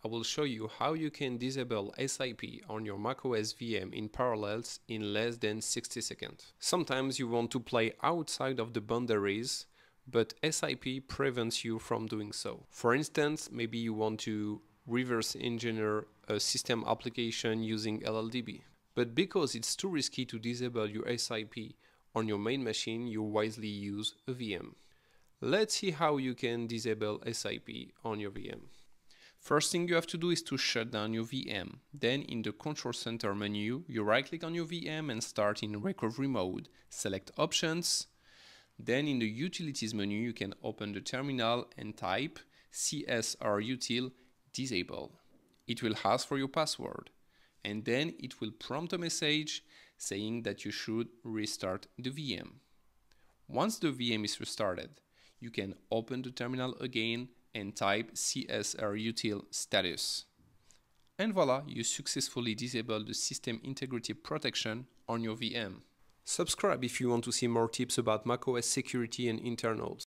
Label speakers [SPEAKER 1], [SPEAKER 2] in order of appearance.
[SPEAKER 1] I will show you how you can disable SIP on your macOS VM in Parallels in less than 60 seconds. Sometimes you want to play outside of the boundaries, but SIP prevents you from doing so. For instance, maybe you want to reverse engineer a system application using LLDB. But because it's too risky to disable your SIP on your main machine, you wisely use a VM. Let's see how you can disable SIP on your VM. First thing you have to do is to shut down your VM. Then in the Control Center menu, you right-click on your VM and start in recovery mode. Select Options. Then in the Utilities menu, you can open the terminal and type csrutil disable. It will ask for your password, and then it will prompt a message saying that you should restart the VM. Once the VM is restarted, you can open the terminal again and type csrutil status. And voila, you successfully disabled the system integrity protection on your VM. Subscribe if you want to see more tips about macOS security and internals.